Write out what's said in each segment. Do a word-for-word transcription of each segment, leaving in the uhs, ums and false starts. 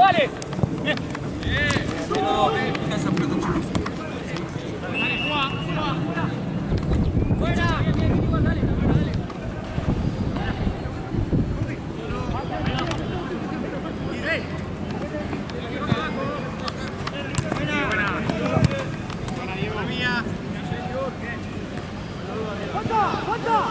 dale. Bien. No, deja esa pelota, chicos. Dale, juega, juega, juega. Fuera. Bien, bien, igual, dale, dale, dale. ¡Ey! Buena. Buena. Buena, Diego. Mía. ¡Falta! ¡Falta!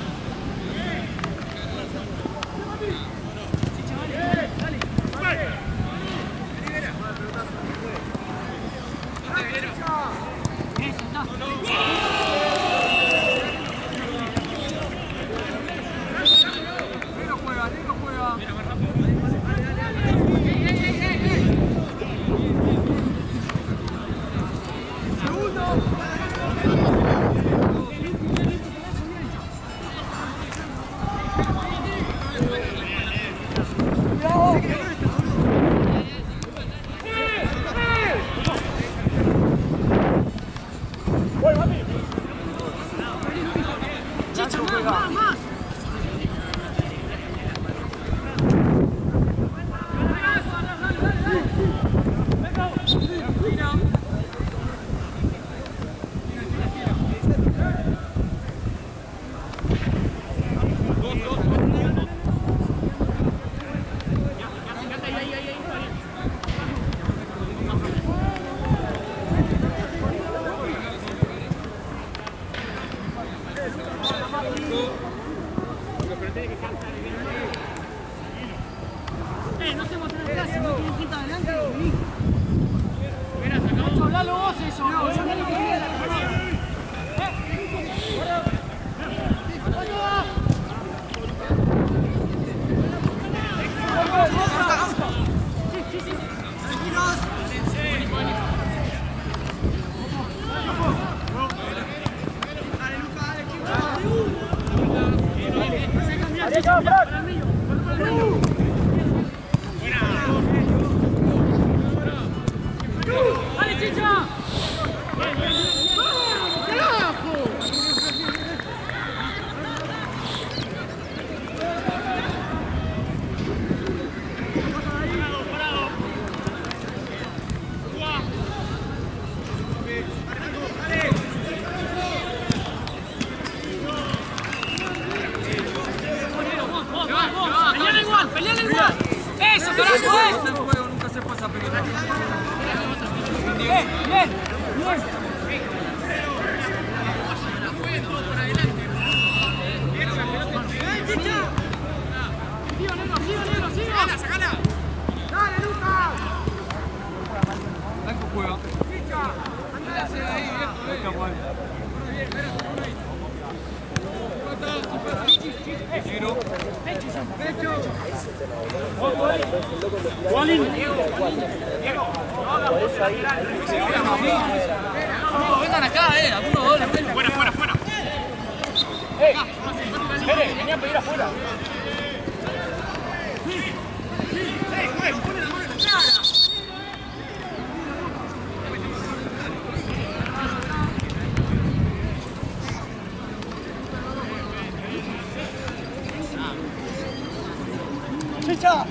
Vengan acá, eh, algunos dobles. Fuera, fuera, fuera. ¡Eh! ¡Jere! Venía a pedir afuera. ¡Chicha!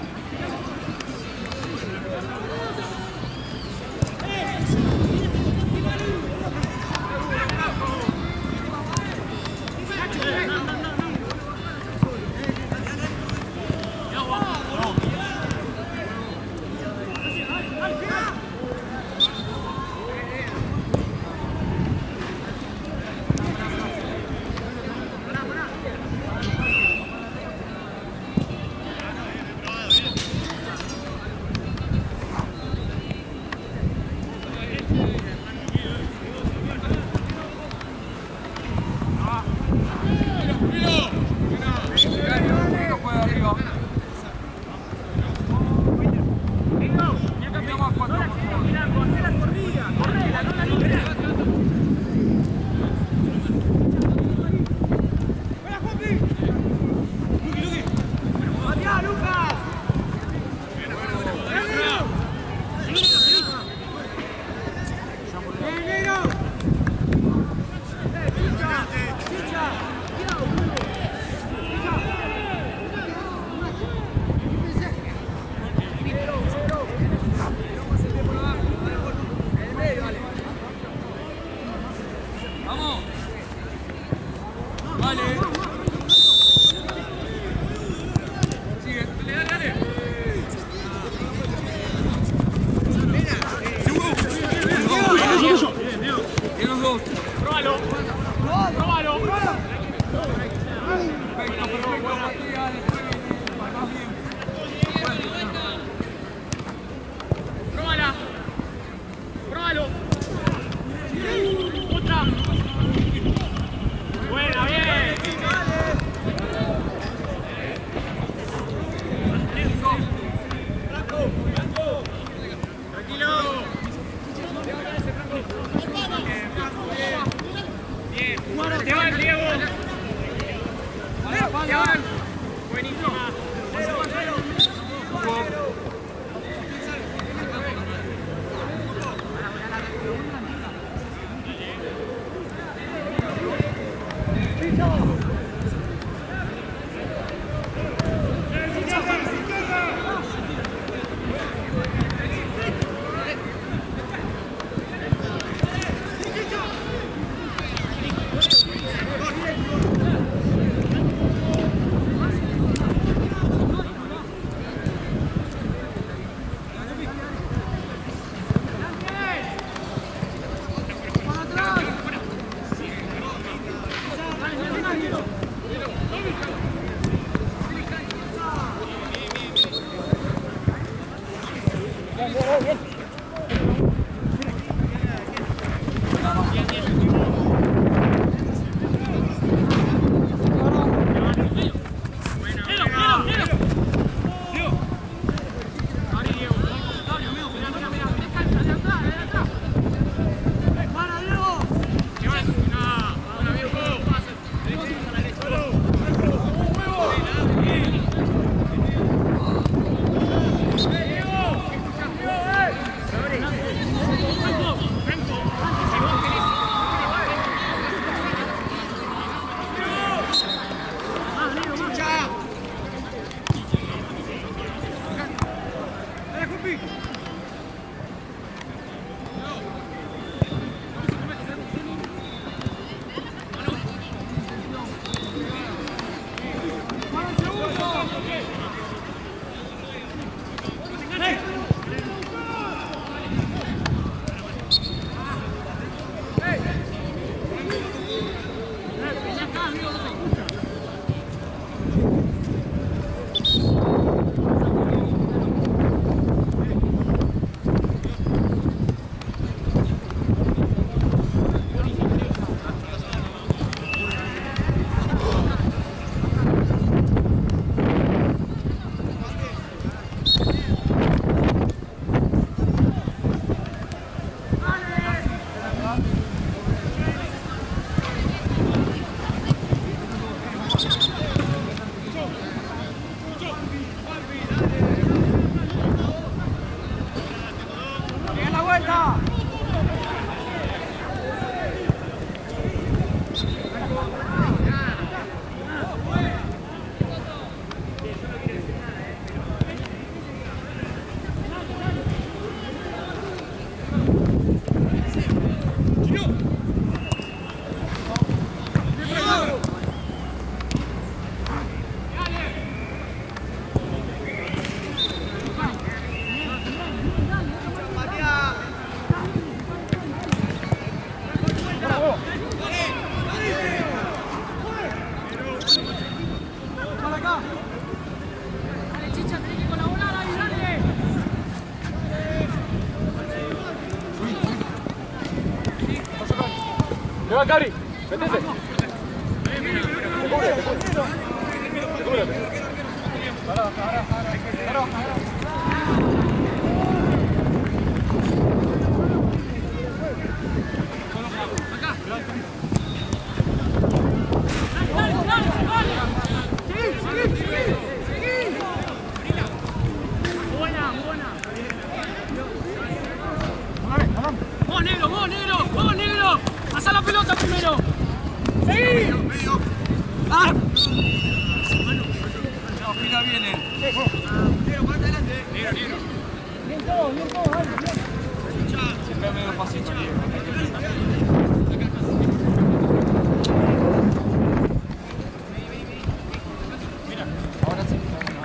¡Le va, Cabri! ¡Métete! ¡Cúbrete! ¡Cúbrete! ¡Para, para, para! ¡Para, ¡Vamos, negro! ¡Vamos, negro! ¡Vamos, negro! ¡Pasa la pelota primero! ¡Sí! ¡Ah! No, mira bien él. Negro, para adelante. Negro, negro. Bien todo, bien todo, dale, bien. Siempre medio pasito, mira, ahora sí.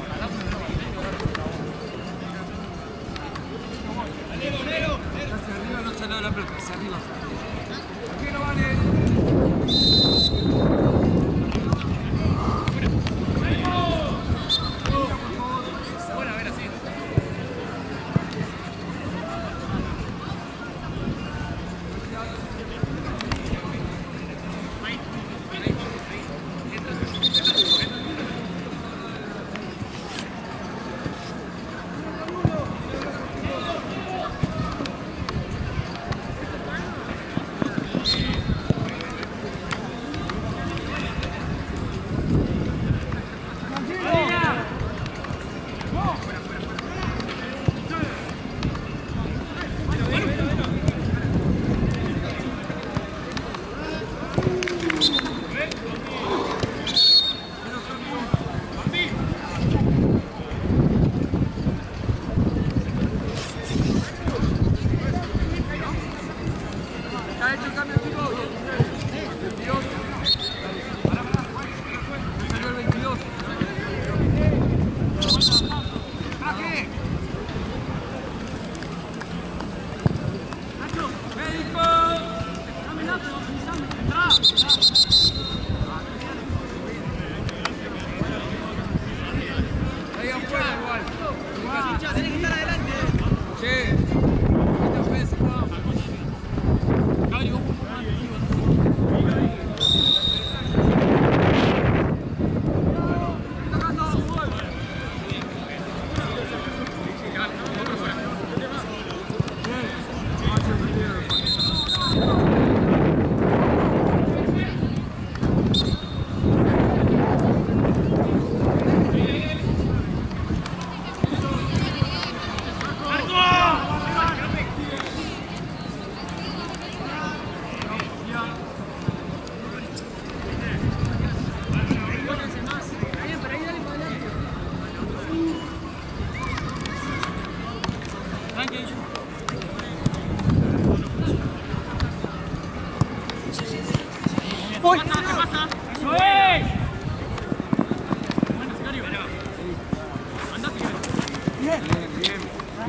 Negro, negro. Hacia arriba no sale la pelota, hacia arriba. Aquí no vale.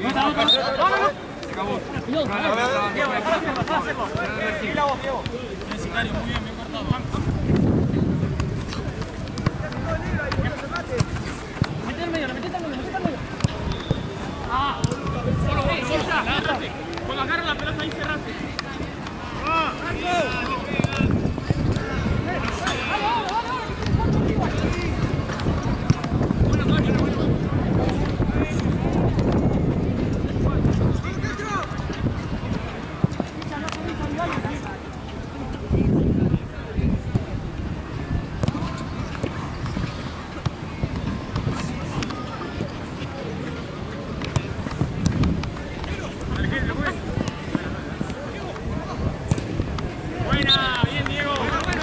Se acabó. Sicario, muy bien, bien cortado. Mete al medio, la metete al medio, metete al medio. Ah, solo vos, solta, agárrate. Cuando agarra la pelota ahí, cerrate. ¡Ah! Buena, bien Diego.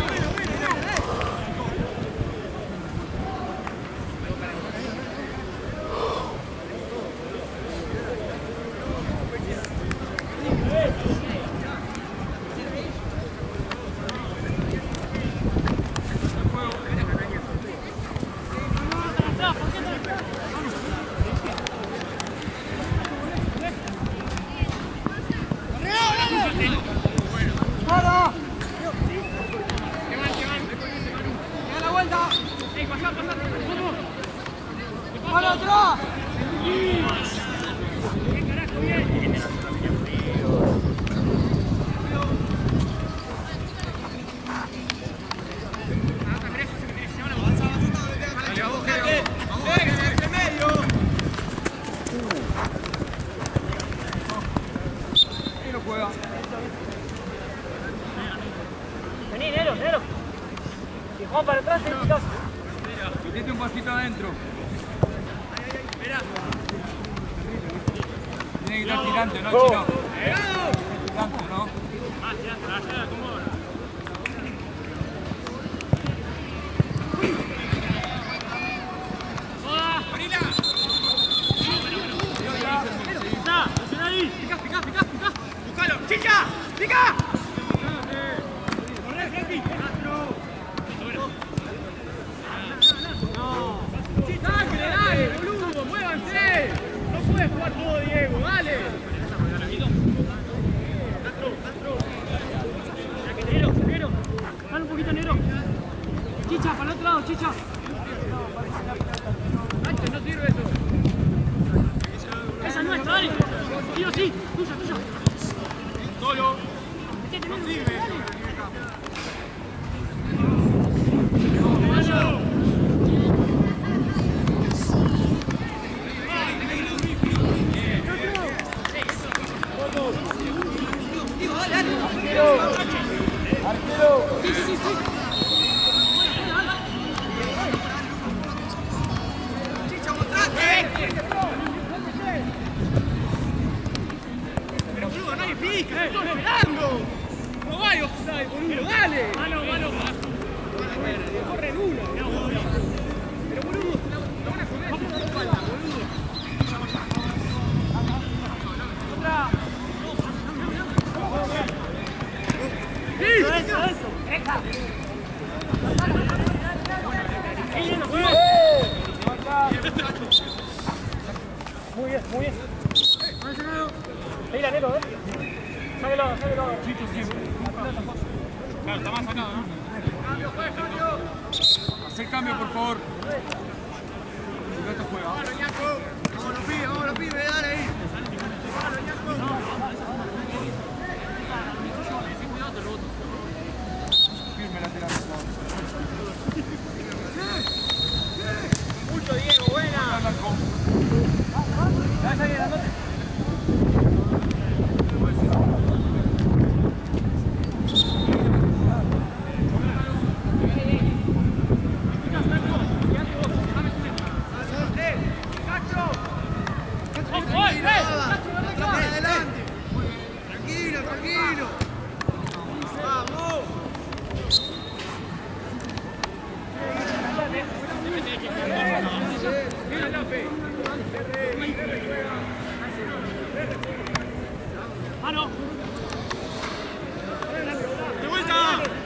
Vení, Nero, Nero. Y Juan para atrás, te quitas. Metete un pasito adentro. Mira. Tiene que estar tirante, ¿no, Chino? Tirante, ¿no? Ah, tirante, la llave acomoda. ¡Joda! ¡Marina! ¡Está! ¡Presiona ahí! ¡Pica, pica, pica, pica! ¡Buscalo! ¡Chicha! ¡Pica! ¡Corre, Frankie! ¡Dale, dale, boludo! ¡Muévanse! ¡No puedes jugar todo, Diego! ¡Dale! Nero, Nero, dale un poquito, Nero. Chicha, para el otro lado, Chicha. Antes no sirve eso. Esa es nuestra, dale. Sí o sí, tuya, tuya. Solo. Metete, no sirve eso. Sí, sí, sí, sí. Chicha, mostrate. Pero boludo, nadie pica, estoy esperando. No vaya offside, boludo, dale. Mano, mano. Corre en una. Pero boludo, lo van a comer por la espalda, boludo. Otra. Eso, eso, eso. Deja. Muy bien, muy bien. Mira, Nero, eh. Sáquelo, sáquelo. Chicho siempre. Claro, está más sacado, ¿no? Cambio, juez, cambio. Hacé cambio, por favor. Si esto juega. Vamos, Ñaco. Vamos, los pibes, vamos, los pibes, dale ahí. Vamos, Ñaco. Firme lateral. Mucho, Diego, buena. ¿Vas a salir la nota? Tranquilo, tranquilo. Vamos. Mano. De vuelta.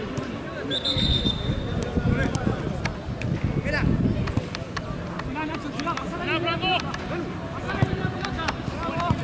Mira. Nacho, cuidado, pasala. Pasala la pelota.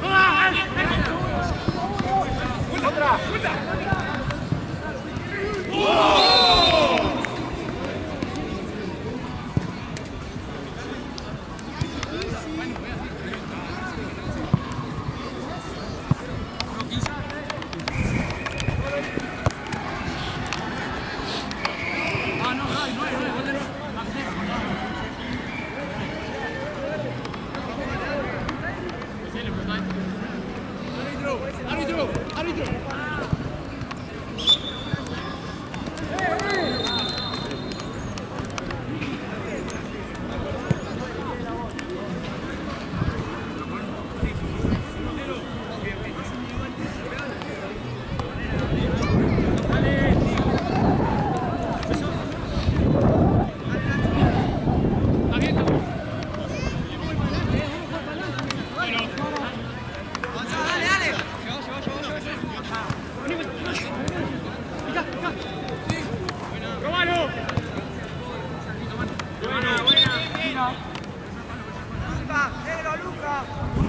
Luca, negro, Luca.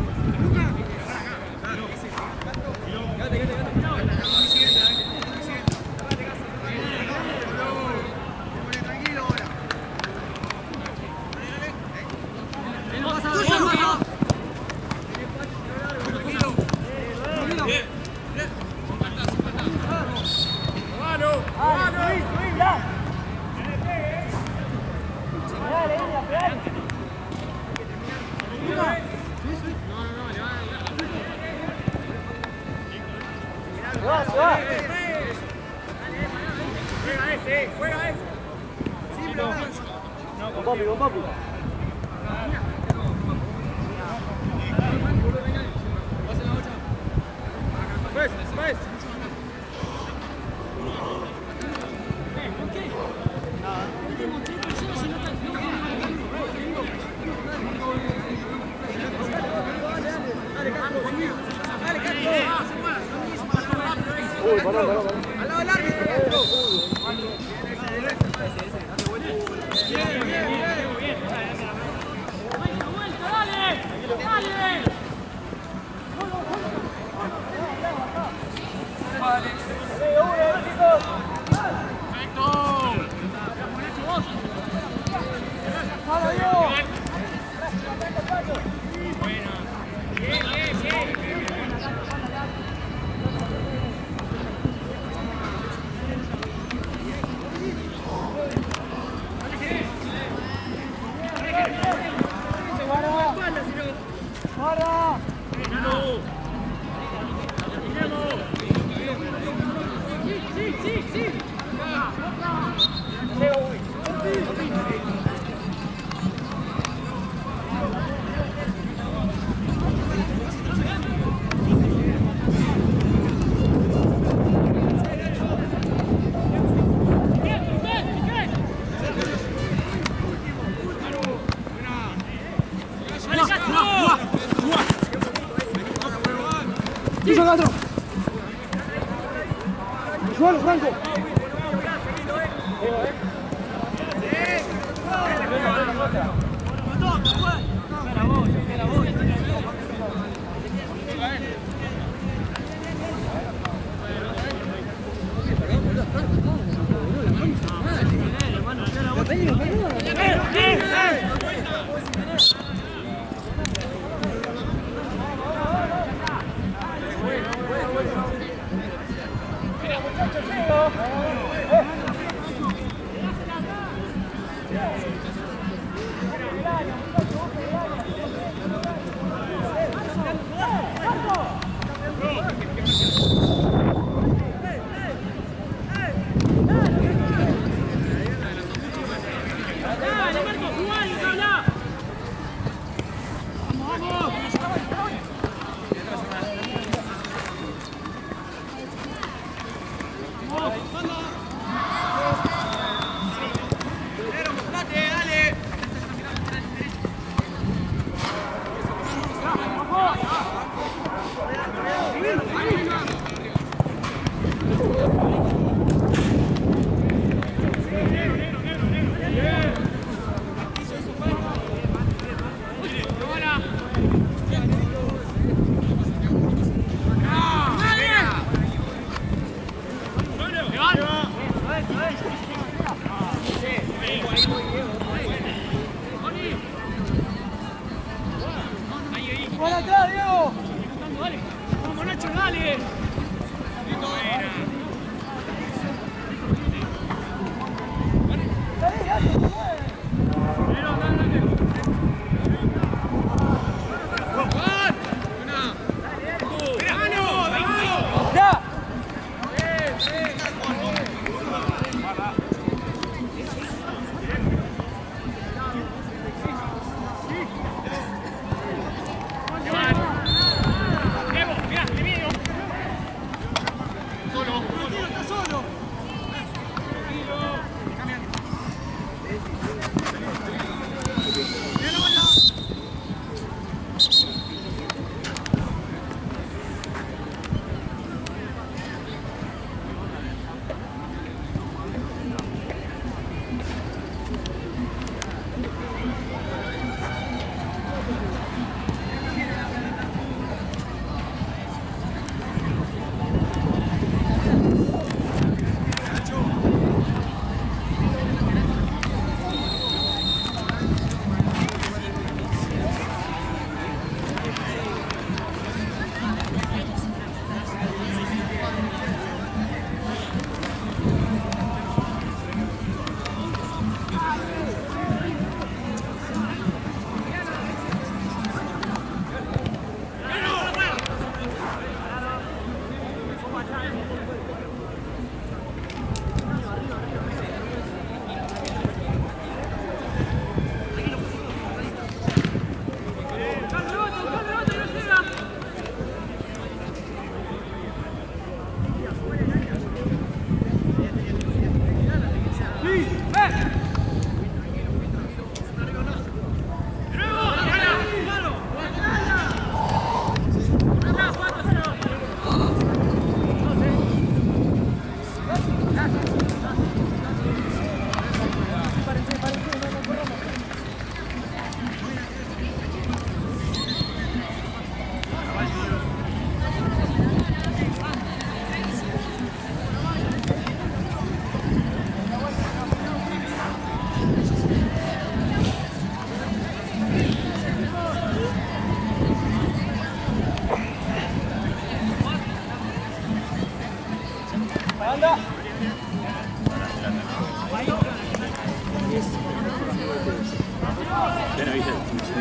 Quédate, quédate, quédate. Tranquilo ahora. Juega ese, juega ese. Sí, pero No, con papi, con papi. Pues, pues. Uy, pará, pará, pará. al lado del árbitro. ¡Piso Castro! ¡Suelo, Franco! ¡Para atrás, Diego! Dale. Vamos, Nacho, dale. Ven, avisa.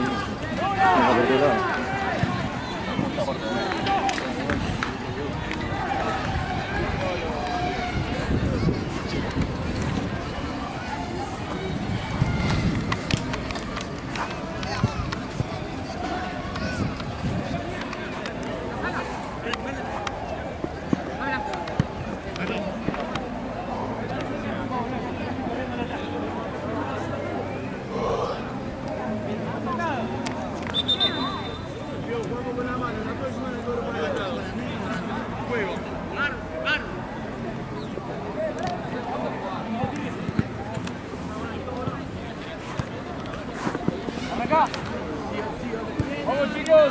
Vamos chicos.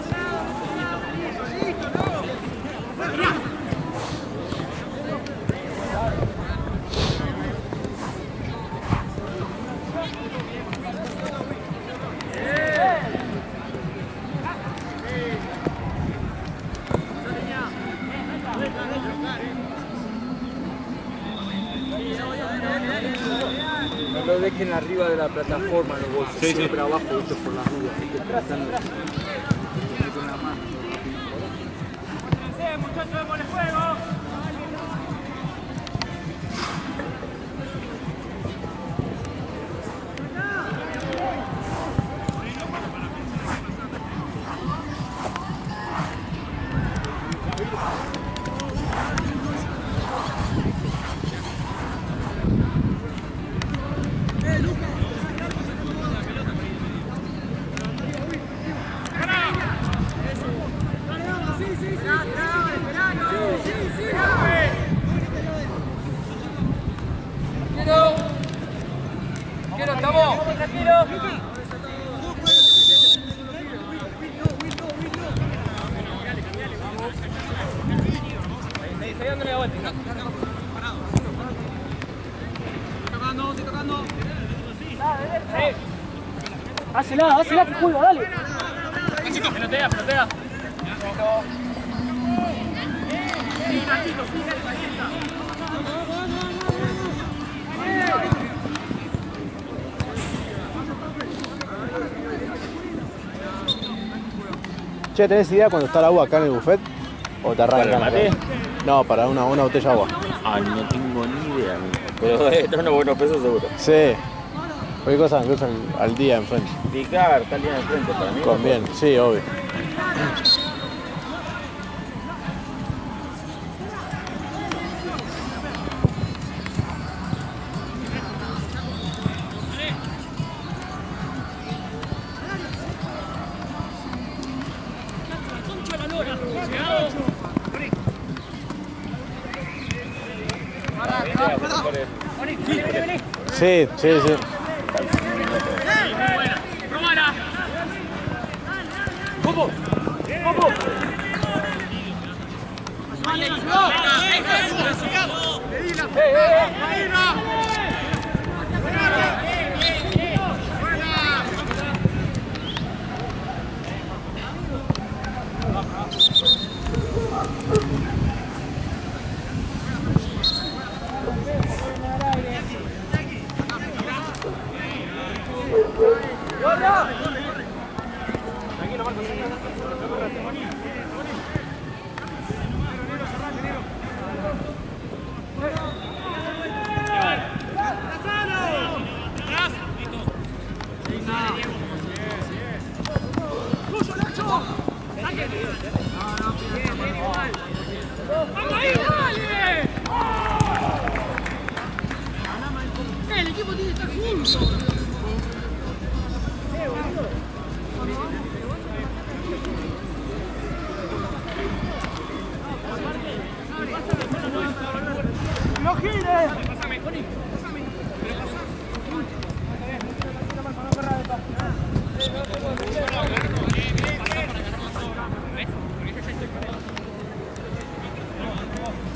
No lo dejen arriba de la plataforma, los bolsos, Sí, siempre sí. abajo, esto por las dudas. Así que tratando de- con la mano. Muchachos, démosle juego. Quiero, estamos. Tranquilo. Seguí dándole la vuelta. Tocando, estoy tocando. Hacela, hacela que juega, dale. Pelotea, pelotea. Che, ¿tenés idea cuando está el agua acá en el buffet? ¿O te arrancan? ¿Para el acá? No, para una, una botella de agua. Ah, no tengo ni idea, amigo. Pero esto es unos buenos pesos seguro. Sí. Cualquier cosa me cruzan al día enfrente. Picar, está línea de frente para mí. Conviene, sí, obvio. Sí, sí, sí. Probala. Vamos. Vamos. El equipo tiene que estar junto. ¡No gires! Pásame, Connie, pásame.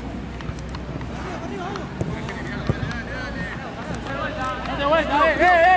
¡Date vuelta! ¡Eh, eh, eh!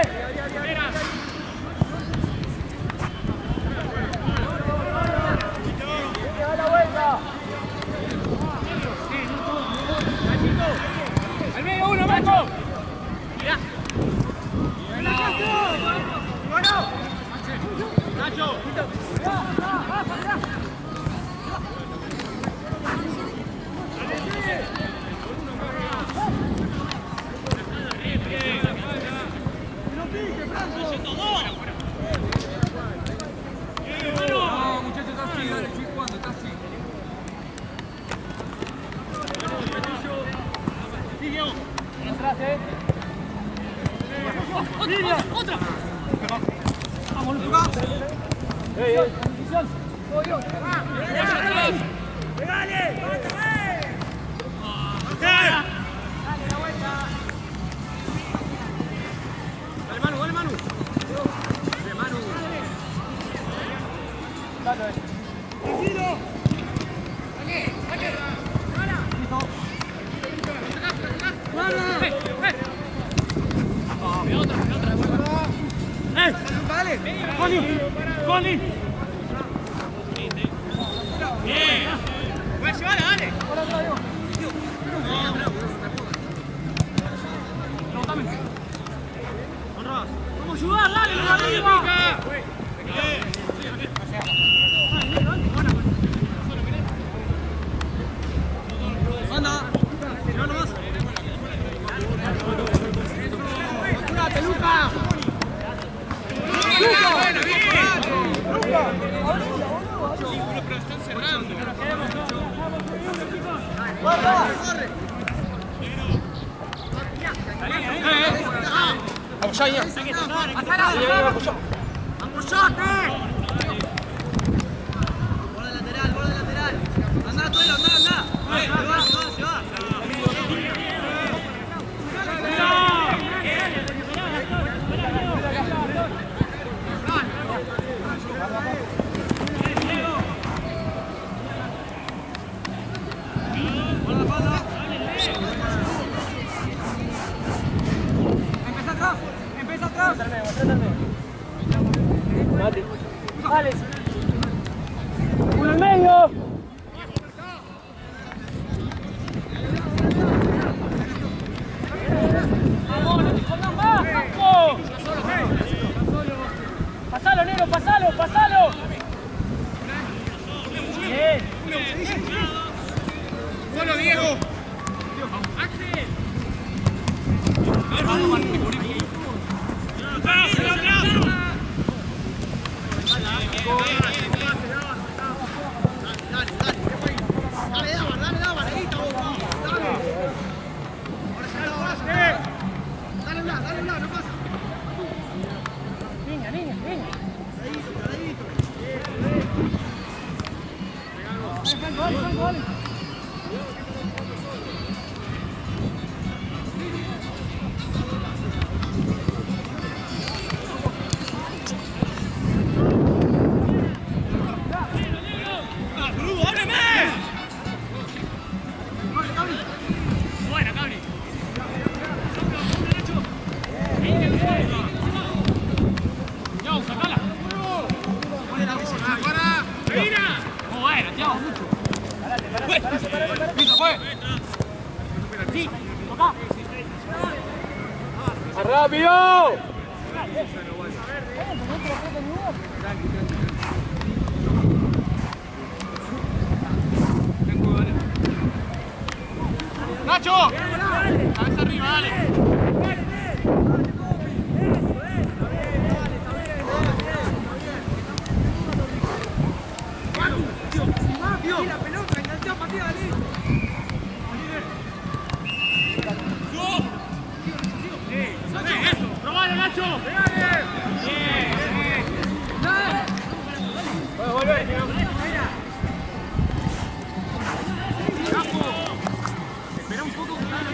¡Rápido! ¡Nacho! ¡Cabeza arriba, dale! La pelota, enganchó, Matías, dale. ¡Probalo, Nacho! Espera un poco.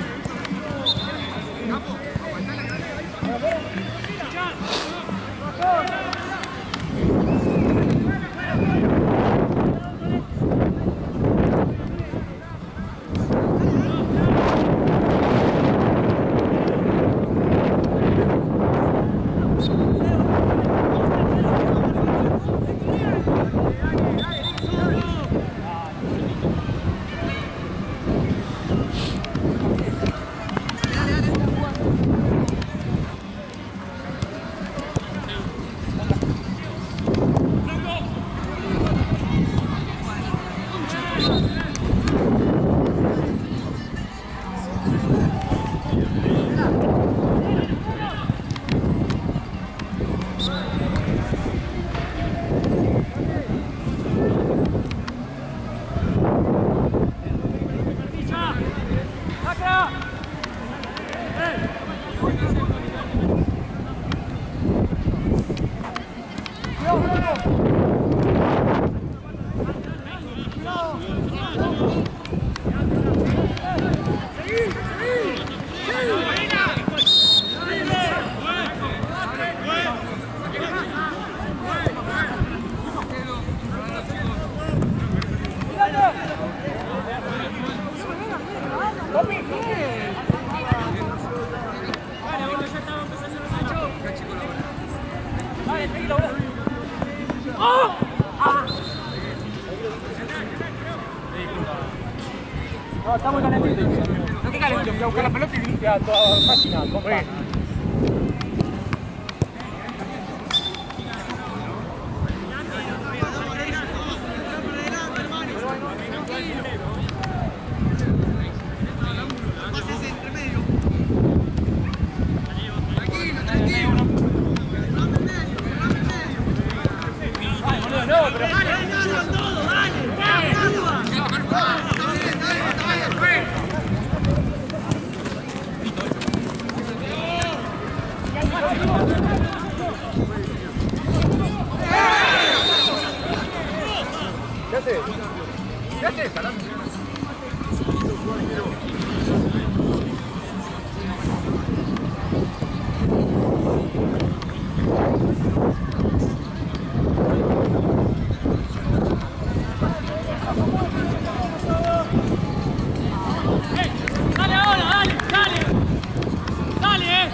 No, está muy calentito. No te calentito, voy a buscar la pelota y limpia toda la máquina, compa. ¿Qué haces? ¿Qué haces? Dale ahora, dale, dale. Dale, eh.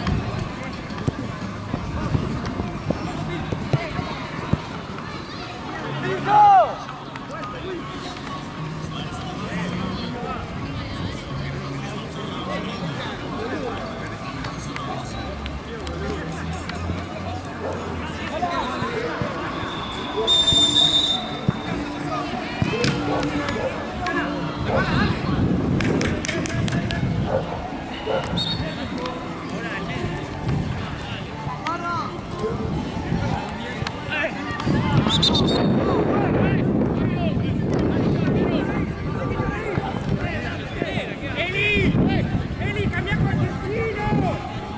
Eli, Eli, cambia con Argentino.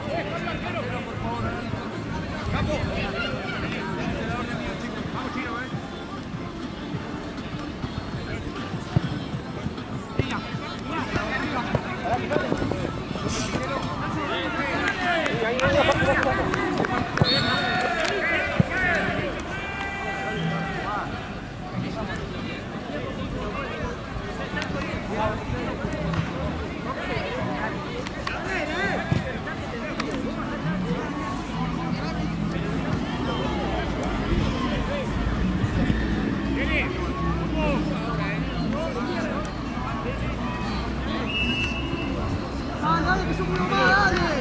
Dale, que somos uno más, dale.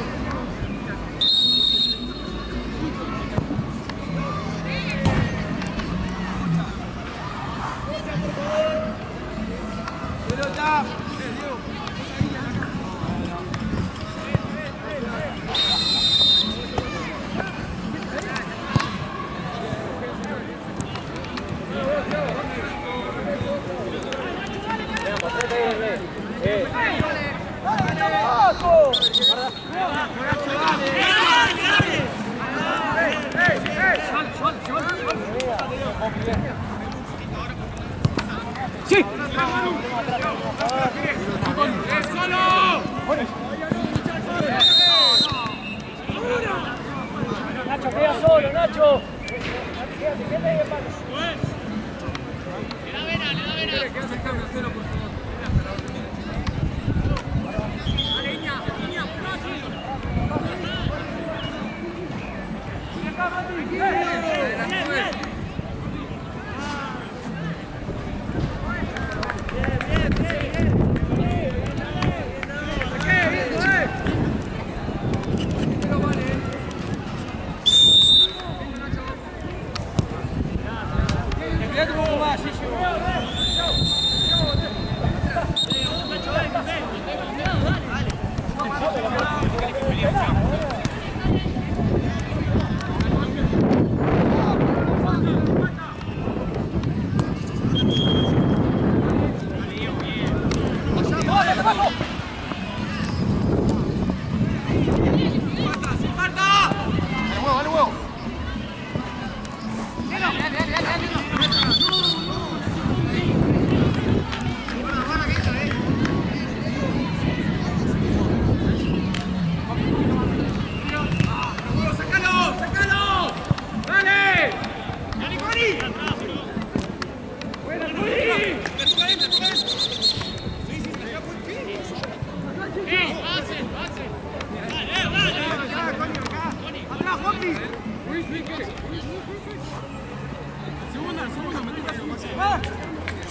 Pelota. Sí. Nacho, queda solo, Nacho. Quédate, quédate ahí, hermano. Le da vena, le da vena. ¿Qué hace el cambio? Cero, por favor. Dale, Iña, Iña,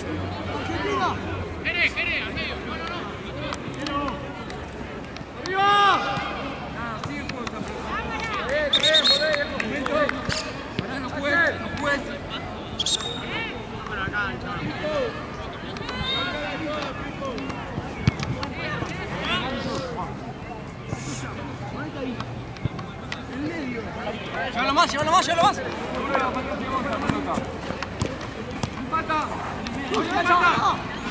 Jere, Jere, al medio. No, no, no. ¡Arriba! Ah, sí, fuerza. Bien, bien, joder, el momento. Ahora no puede, no puede. Para acá, chaval. Llévalo más, llévalo más, llévalo más. Empata. Empata.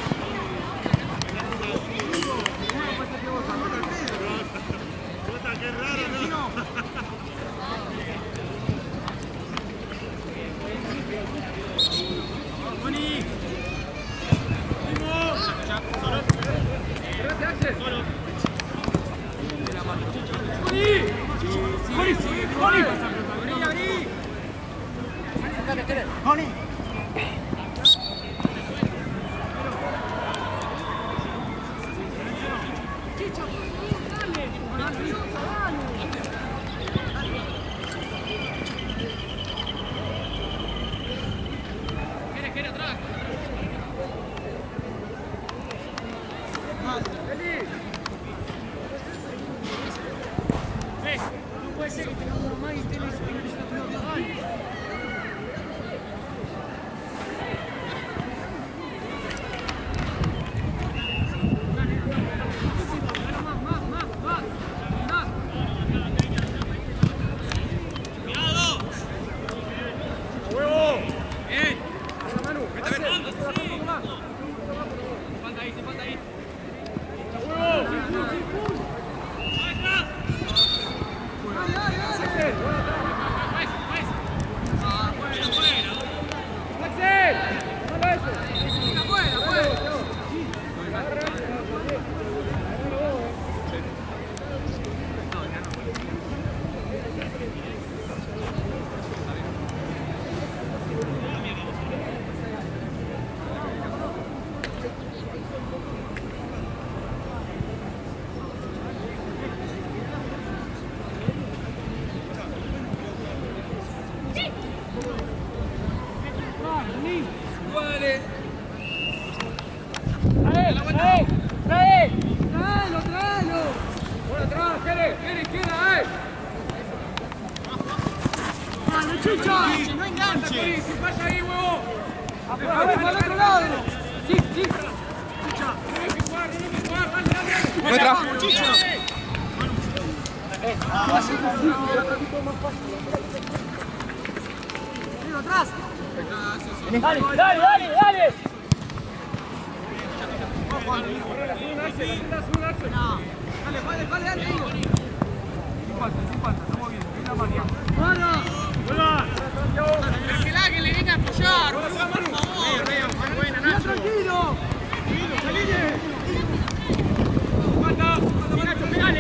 Qué raro, ¿no? Tony. Gracias, Axel. Tony. Tony, Tony. Abrí, abrí. Tony. Dale, dale, dale, dale. Dale, vale, vale, dale. Sin falta, sin falta, estamos bien. Bien la María. ¡Para! Que el águila le venga a apoyar, por favor. Buena, Nacho. Tranquilo. Saline. Falta, falta, Nacho, pegale.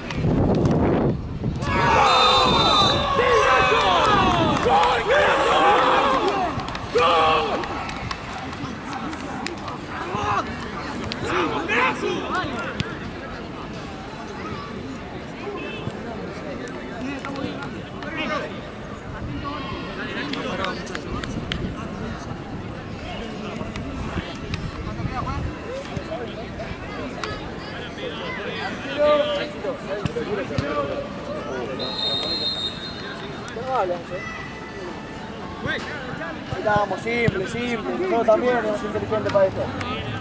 Estábamos simple, simple, nosotros también éramos inteligentes para esto.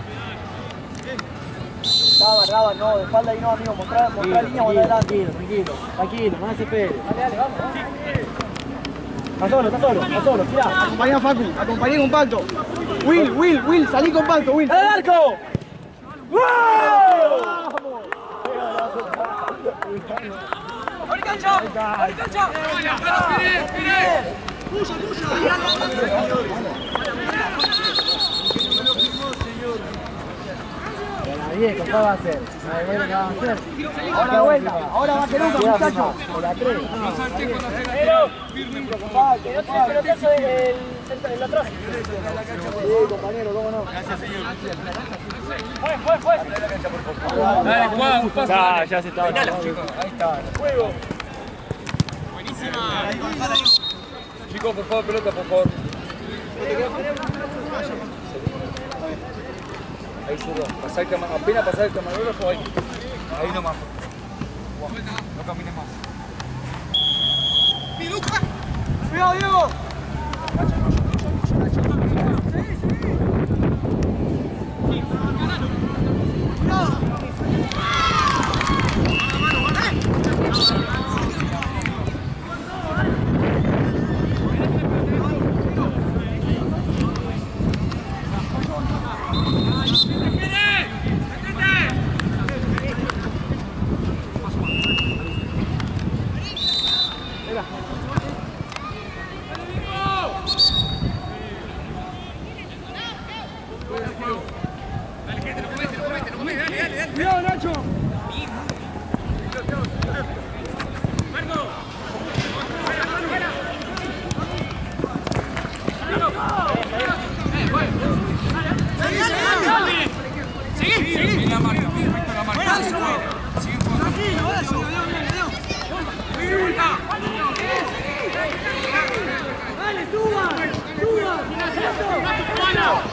Daba, daba, no, de espalda y no, amigo, mostrar, mostrar línea, mostrar adelante. Tranquilo, tranquilo, tranquilo, no se pegue. Dale, dale, vamos, vamos. Está solo, está solo, está solo, tirá. Acompañá a Facu, acompañé con Palto. Will, Will, Will, salí con Palto, Will. ¡Dale, arco! ¡Wow! ¡Ahorita cancha! ¡Ahorita cancha! ¡Pire, pire! ¡Puya, puya! Viejo, ¿qué va a hacer? Bueno, ¿qué va a hacer? Ahora vuelta, ahora va a quedar un muchacho. Por la tres. Pero, que no tiene pelotazo el el atrás. Sí, compañero, cómo no. Gracias, señor. Fue, fue, fue. Dale, Juan, un paso. Ya, ya se estaba. Ahí está. Juego. Buenísima. Chicos, por favor, pelota, por favor. Ahí zurdo. Pasar el cama, apenas pasar el camarógrafo ahí. Ahí nomás. No camines más. ¡Cuidado, Diego! ¡Cuidado, Nacho! Seguí, seguí. La marca, respecto a la marca. Sigue jugando. ¡Dale, suba! ¡Suba!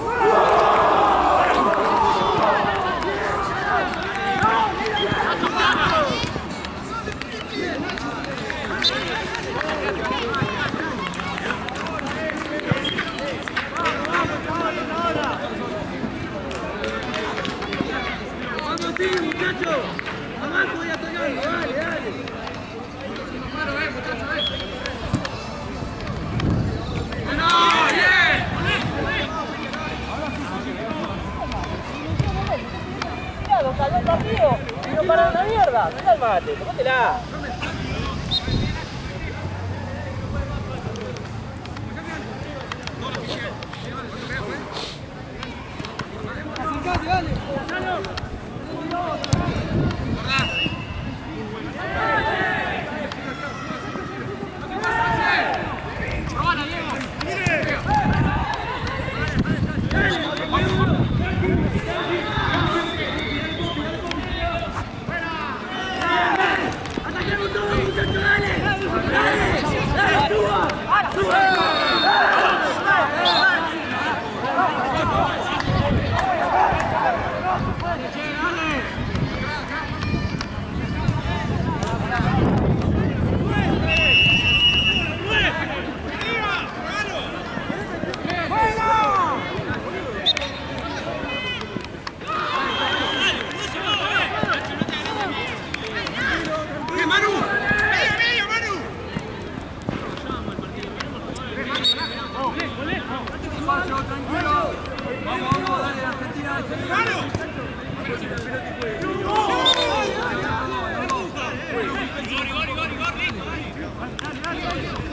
¡Vamos, sí, muchachos! ¡Mamá, voy a tocarlo! ¡Dale, dale! Mirá, lo caló el partido. Pero para una mierda. Cálmate, tómatela. Acercate, dale. ¡Ataquemos todos, muchachos! ¡Dale! ¡Dale! ¡Dale! ¡Suba! ¡Suba! Tranquilo. Vamos, vamos, dale, Argentina. Gol, gol, gol, gol.